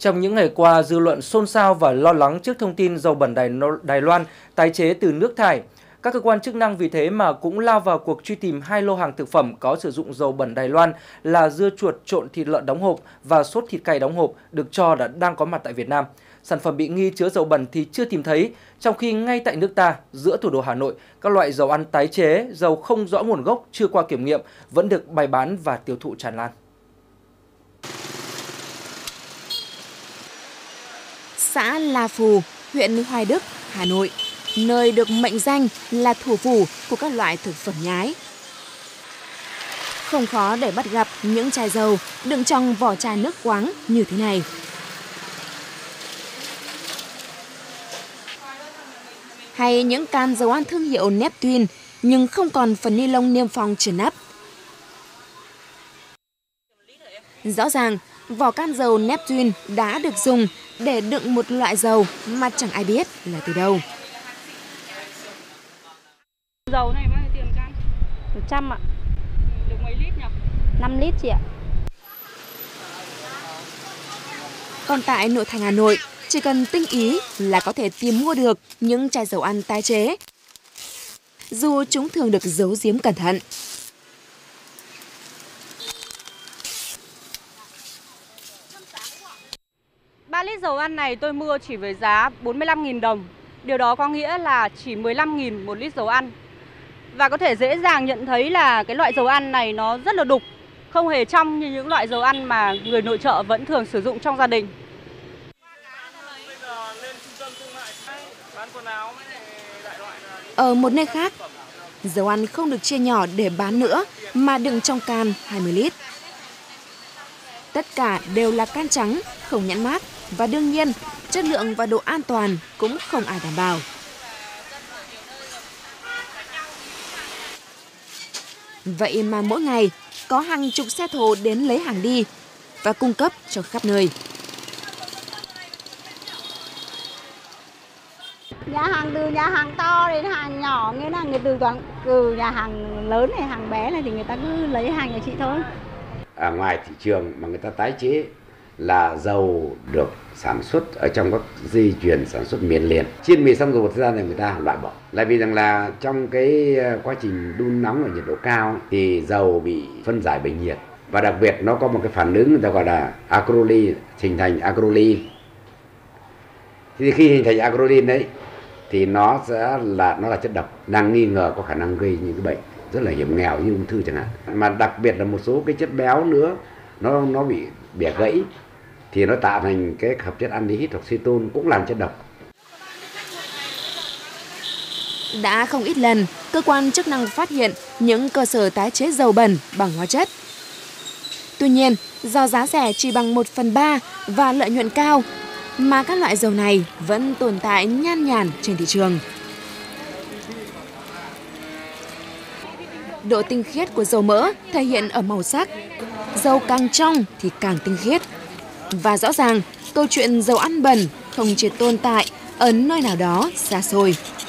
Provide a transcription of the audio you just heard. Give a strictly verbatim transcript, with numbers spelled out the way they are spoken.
Trong những ngày qua, dư luận xôn xao và lo lắng trước thông tin dầu bẩn Đài, Đài Loan tái chế từ nước thải. Các cơ quan chức năng vì thế mà cũng lao vào cuộc truy tìm hai lô hàng thực phẩm có sử dụng dầu bẩn Đài Loan là dưa chuột trộn thịt lợn đóng hộp và sốt thịt cay đóng hộp được cho là đang có mặt tại Việt Nam. Sản phẩm bị nghi chứa dầu bẩn thì chưa tìm thấy, trong khi ngay tại nước ta, giữa thủ đô Hà Nội, các loại dầu ăn tái chế, dầu không rõ nguồn gốc chưa qua kiểm nghiệm vẫn được bày bán và tiêu thụ tràn lan. Xã La Phù, huyện Hoài Đức, Hà Nội, nơi được mệnh danh là thủ phủ của các loại thực phẩm nhái. Không khó để bắt gặp những chai dầu đựng trong vỏ chai nước khoáng như thế này. Hay những can dầu ăn thương hiệu Neptune nhưng không còn phần ni lông niêm phong trên nắp. Rõ ràng, vỏ can dầu Neptune đã được dùng để đựng một loại dầu mà chẳng ai biết là từ đâu. Dầu này bao nhiêu tiền can? một trăm ạ. Được mấy lít nhỉ? năm lít chị ạ. Còn tại nội thành Hà Nội, chỉ cần tinh ý là có thể tìm mua được những chai dầu ăn tái chế. Dù chúng thường được giấu giếm cẩn thận. ba lít dầu ăn này tôi mua chỉ với giá bốn mươi lăm nghìn đồng. Điều đó có nghĩa là chỉ mười lăm nghìn một lít dầu ăn. Và có thể dễ dàng nhận thấy là cái loại dầu ăn này nó rất là đục, không hề trong như những loại dầu ăn mà người nội trợ vẫn thường sử dụng trong gia đình. Ở một nơi khác, dầu ăn không được chia nhỏ để bán nữa mà đựng trong can hai mươi lít. Tất cả đều là can trắng, không nhãn mác và đương nhiên chất lượng và độ an toàn cũng không ai đảm bảo. Vậy mà mỗi ngày có hàng chục xe thồ đến lấy hàng đi và cung cấp cho khắp nơi. Nhà hàng từ nhà hàng to đến hàng nhỏ, nghĩa là người từ toàn từ nhà hàng lớn này, hàng bé này thì người ta cứ lấy hàng nhà chị thôi. Ở ngoài thị trường mà người ta tái chế là dầu được sản xuất ở trong các dây chuyền sản xuất miền liền. Chiên mì xong rồi một thời gian này người ta loại bỏ. Là vì rằng là trong cái quá trình đun nóng ở nhiệt độ cao thì dầu bị phân giải bởi nhiệt. Và đặc biệt nó có một cái phản ứng người ta gọi là acrolein, hình thành acrolein. Thì khi hình thành acrolein đấy thì nó sẽ là nó là chất độc, đang nghi ngờ có khả năng gây những cái bệnh rất là hiểm nghèo như ung thư chẳng hạn. Mà đặc biệt là một số cái chất béo nữa nó nó bị bẻ gãy thì nó tạo thành cái hợp chất aldehyde hoặc cetone cũng làm chất độc. Đã không ít lần, cơ quan chức năng phát hiện những cơ sở tái chế dầu bẩn bằng hóa chất. Tuy nhiên, do giá rẻ chỉ bằng một phần ba và lợi nhuận cao, mà các loại dầu này vẫn tồn tại nhan nhản trên thị trường. Độ tinh khiết của dầu mỡ thể hiện ở màu sắc. Dầu càng trong thì càng tinh khiết. Và rõ ràng, câu chuyện dầu ăn bẩn không chỉ tồn tại ở nơi nào đó xa xôi.